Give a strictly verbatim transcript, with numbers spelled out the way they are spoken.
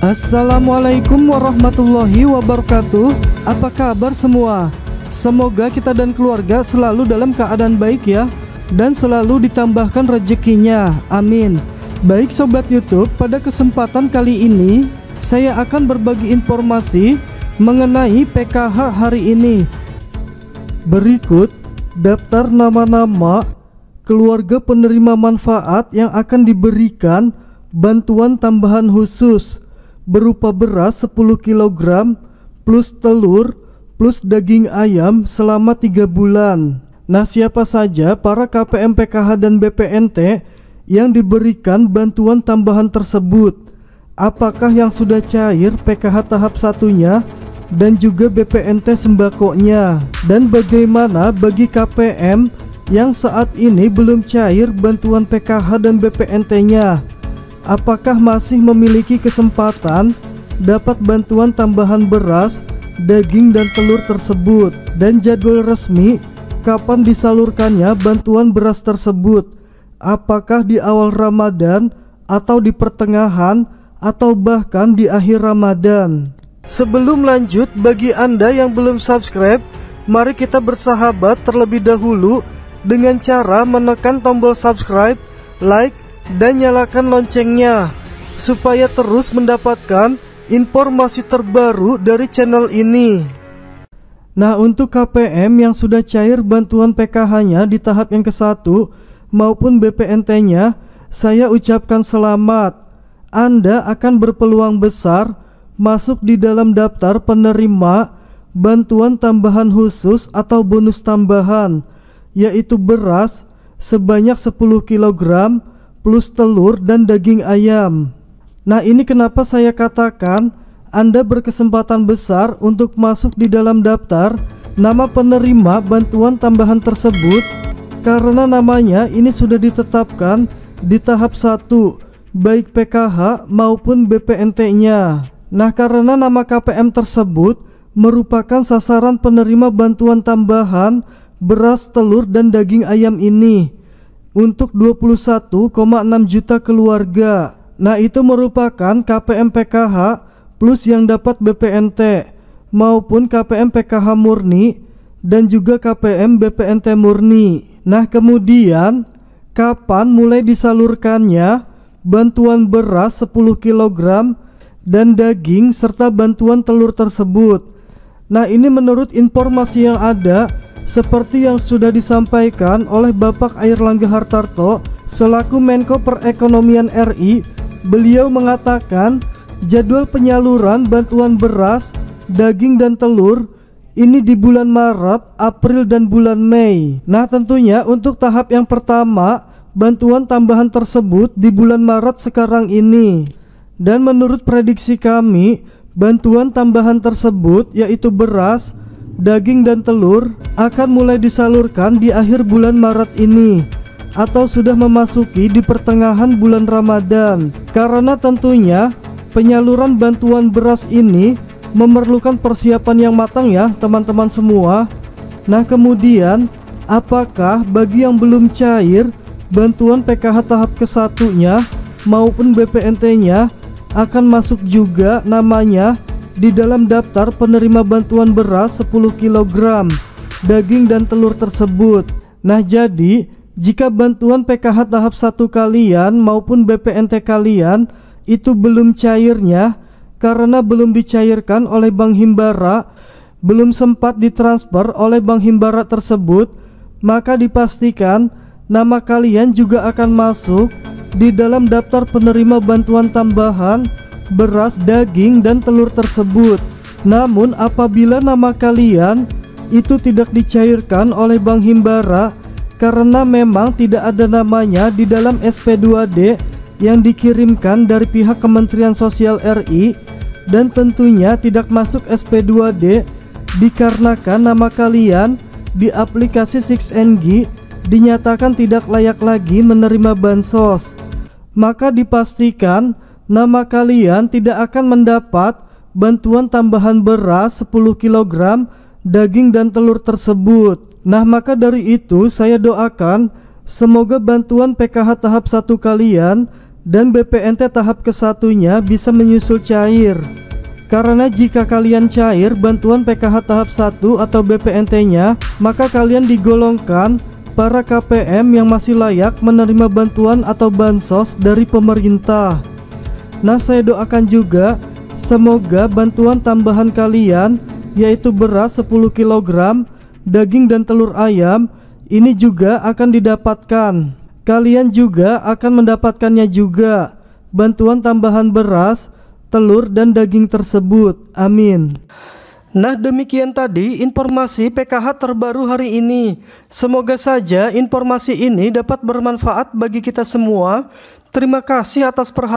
Assalamualaikum warahmatullahi wabarakatuh. Apa kabar semua? Semoga kita dan keluarga selalu dalam keadaan baik ya, dan selalu ditambahkan rezekinya, amin. Baik sobat YouTube, pada kesempatan kali ini saya akan berbagi informasi mengenai P K H hari ini. Berikut daftar nama-nama keluarga penerima manfaat yang akan diberikan bantuan tambahan khusus berupa beras sepuluh kilogram plus telur plus daging ayam selama tiga bulan. Nah, siapa saja para K P M P K H dan B P N T yang diberikan bantuan tambahan tersebut? Apakah yang sudah cair P K H tahap satunya dan juga B P N T sembakonya? Dan bagaimana bagi K P M yang saat ini belum cair bantuan P K H dan B P N T-nya? Apakah masih memiliki kesempatan dapat bantuan tambahan beras, daging dan telur tersebut? Dan jadwal resmi kapan disalurkannya bantuan beras tersebut? Apakah di awal Ramadan atau di pertengahan atau bahkan di akhir Ramadan? Sebelum lanjut, bagi Anda yang belum subscribe, mari kita bersahabat terlebih dahulu dengan cara menekan tombol subscribe, like, dan nyalakan loncengnya supaya terus mendapatkan informasi terbaru dari channel ini. Nah, untuk K P M yang sudah cair bantuan P K H-nya di tahap yang ke satu maupun B P N T-nya, saya ucapkan selamat. Anda akan berpeluang besar masuk di dalam daftar penerima bantuan tambahan khusus atau bonus tambahan, yaitu beras sebanyak sepuluh kilogram plus telur dan daging ayam. Nah, ini kenapa saya katakan Anda berkesempatan besar untuk masuk di dalam daftar nama penerima bantuan tambahan tersebut, karena namanya ini sudah ditetapkan di tahap satu baik P K H maupun B P N T-nya. Nah, karena nama K P M tersebut merupakan sasaran penerima bantuan tambahan beras, telur dan daging ayam ini untuk dua puluh satu koma enam juta keluarga. Nah, itu merupakan K P M P K H plus yang dapat B P N T maupun K P M P K H murni dan juga K P M B P N T murni. Nah, kemudian kapan mulai disalurkannya bantuan beras sepuluh kilogram dan daging serta bantuan telur tersebut? Nah, ini menurut informasi yang ada seperti yang sudah disampaikan oleh Bapak Airlangga Hartarto selaku Menko Perekonomian R I. Beliau mengatakan jadwal penyaluran bantuan beras, daging dan telur ini di bulan Maret, April dan bulan Mei. Nah, tentunya untuk tahap yang pertama bantuan tambahan tersebut di bulan Maret sekarang ini. Dan menurut prediksi kami, bantuan tambahan tersebut yaitu beras, daging dan telur akan mulai disalurkan di akhir bulan Maret ini atau sudah memasuki di pertengahan bulan Ramadan, karena tentunya penyaluran bantuan beras ini memerlukan persiapan yang matang ya teman-teman semua. Nah, kemudian apakah bagi yang belum cair bantuan P K H tahap ke satunya maupun B P N T-nya akan masuk juga namanya di dalam daftar penerima bantuan beras sepuluh kilogram, daging dan telur tersebut. Nah, jadi jika bantuan P K H tahap satu kalian maupun B P N T kalian itu belum cairnya karena belum dicairkan oleh Bank Himbara, belum sempat ditransfer oleh Bank Himbara tersebut, maka dipastikan nama kalian juga akan masuk di dalam daftar penerima bantuan tambahan beras, daging dan telur tersebut. Namun apabila nama kalian itu tidak dicairkan oleh Bank Himbara karena memang tidak ada namanya di dalam S P dua D yang dikirimkan dari pihak Kementerian Sosial R I, dan tentunya tidak masuk S P dua D dikarenakan nama kalian di aplikasi enam N G dinyatakan tidak layak lagi menerima bansos, maka dipastikan nama kalian tidak akan mendapat bantuan tambahan beras sepuluh kilogram, daging dan telur tersebut. Nah, maka dari itu saya doakan semoga bantuan P K H tahap satu kalian dan B P N T tahap kesatunya bisa menyusul cair. Karena jika kalian cair bantuan P K H tahap satu atau B P N T-nya, maka kalian digolongkan para K P M yang masih layak menerima bantuan atau bansos dari pemerintah. Nah, saya doakan juga semoga bantuan tambahan kalian yaitu beras sepuluh kilogram, daging dan telur ayam ini juga akan didapatkan. Kalian juga akan mendapatkannya juga, bantuan tambahan beras, telur dan daging tersebut. Amin. Nah, demikian tadi informasi P K H terbaru hari ini. Semoga saja informasi ini dapat bermanfaat bagi kita semua. Terima kasih atas perhatian.